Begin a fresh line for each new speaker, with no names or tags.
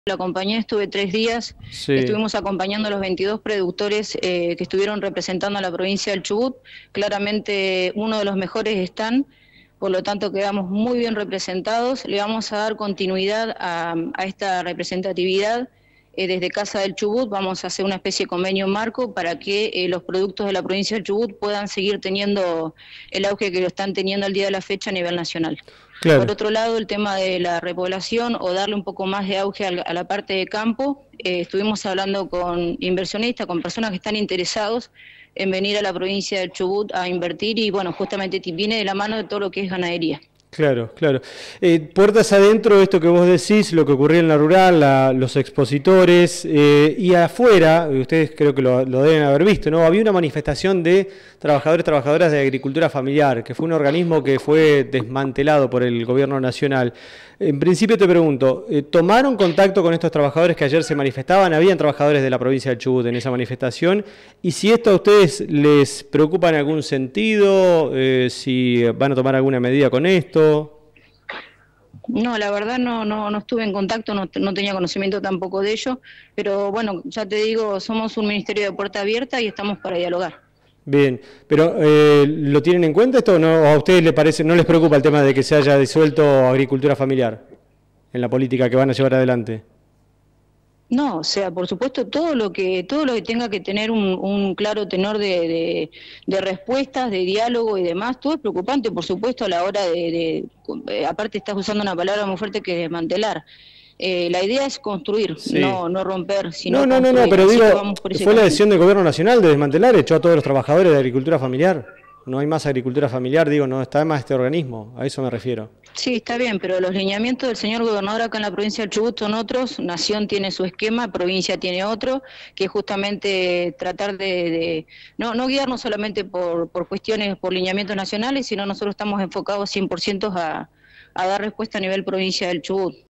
La acompañé, estuve 3 días,
Sí,
estuvimos acompañando a los 22 productores que estuvieron representando a la provincia del Chubut. Claramente uno de los mejores están, por lo tanto quedamos muy bien representados. Le vamos a dar continuidad a esta representatividad. Desde Casa del Chubut vamos a hacer una especie de convenio marco para que los productos de la provincia del Chubut puedan seguir teniendo el auge que lo están teniendo al día de la fecha a nivel nacional. Por
claro.
otro lado, el tema de la repoblación o darle un poco más de auge a la parte de campo, estuvimos hablando con inversionistas, con personas que están interesados en venir a la provincia del Chubut a invertir y bueno, justamente viene de la mano de todo lo que es ganadería.
Claro, claro. Puertas adentro, esto que vos decís, lo que ocurría en la rural, los expositores, y afuera, ustedes creo que lo deben haber visto, ¿no? Había una manifestación de trabajadores, trabajadoras de agricultura familiar, que fue un organismo que fue desmantelado por el gobierno nacional. En principio te pregunto, ¿tomaron contacto con estos trabajadores que ayer se manifestaban? ¿Habían trabajadores de la provincia del Chubut en esa manifestación? Y si esto a ustedes les preocupa en algún sentido, si van a tomar alguna medida con esto.
No, la verdad no estuve en contacto, no tenía conocimiento tampoco de ello, pero bueno, ya te digo, somos un ministerio de puerta abierta y estamos para dialogar.
Bien, pero ¿lo tienen en cuenta esto o no? ¿O a ustedes les parece, no les preocupa el tema de que se haya disuelto agricultura familiar en la política que van a llevar adelante?
No, o sea, por supuesto, todo lo que tenga que tener un claro tenor de respuestas, de diálogo y demás, todo es preocupante, por supuesto, a la hora aparte estás usando una palabra muy fuerte que es desmantelar. La idea es construir,
Sí.
no romper,
No,
sino
no, no, no,
construir,
pero
así que
digo,
vamos por ese
fue la
camino.
decisión del gobierno nacional de desmantelar, echó a todos los trabajadores de agricultura familiar. No hay más agricultura familiar, digo, no está más este organismo, a eso me refiero.
Sí, está bien, pero los lineamientos del señor gobernador acá en la provincia del Chubut son otros, Nación tiene su esquema, provincia tiene otro, que es justamente tratar no guiarnos solamente por cuestiones, por lineamientos nacionales, sino nosotros estamos enfocados 100% a dar respuesta a nivel provincia del Chubut.